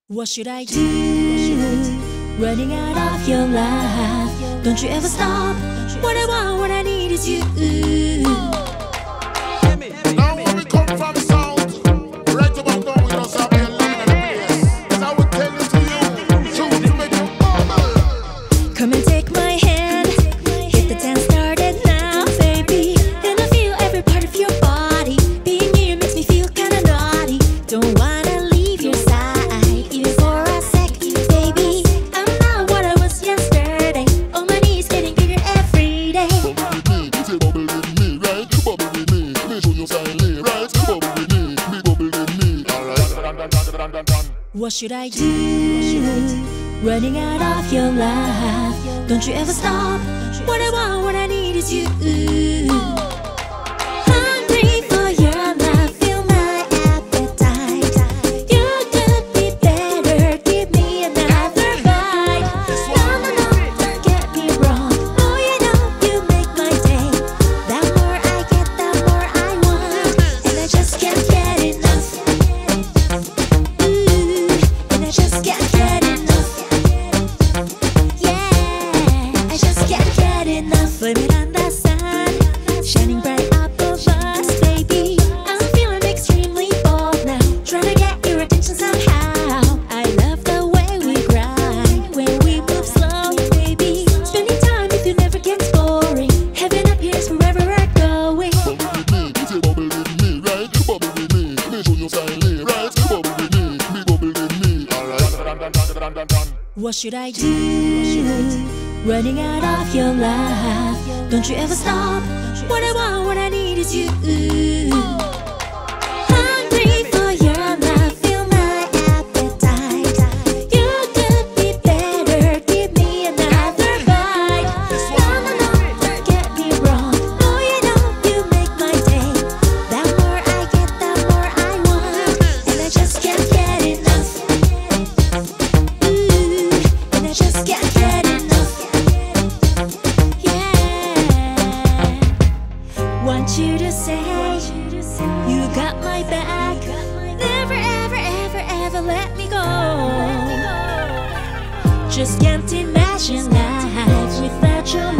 What should I do? Running out of your life. Don't you ever stop. What I want, what I need is you. Now when we come from south, right about now we just have a line of the place. So I would tell it to you, choose to make you bubble. Come and take my hand. Hit the dance started now, baby. And I feel every part of your body. Being near makes me feel kinda naughty. Don't wanna leave your side, even for a sec, baby. I'm not what I was yesterday. On my knees getting bigger every day. Bubble with me, right? Bubble with me, me show you style, right? Bubble with me, bubble with me. Alright. What should I do? Running out of your life. Don't you ever stop. What I want, what I need is you. Hungry for your love, feel my appetite. You could be better, give me another bite. No, don't get me wrong. Oh, you know you make my day. The more I get, the more I want, and I just can't get enough. And I just can't get enough. Yeah, I just can't get enough. Blame it on the sun, shining bright up above us, baby. I'm feeling extremely bold now, trying to get your attention somehow. I love the way we grind, when we move slow, baby. Spending time with you never gets boring. Heaven appears wherever we're going. Bubble with me, right? Bubble with me, me show you style, right? Bubble with me, bubble with me. Alright. What should I do? Running out of your life. Don't you ever stop. What I want, what I need is you. Hungry for your love, feel my appetite. You could be better, give me another bite. No, don't get me wrong. Oh, you know you make my day. The more I get, the more I want, and I just can't get enough. And I just can't get enough. Yeah. Want you to say you got my back. Never, ever, ever, ever let me go. Just can't imagine life without your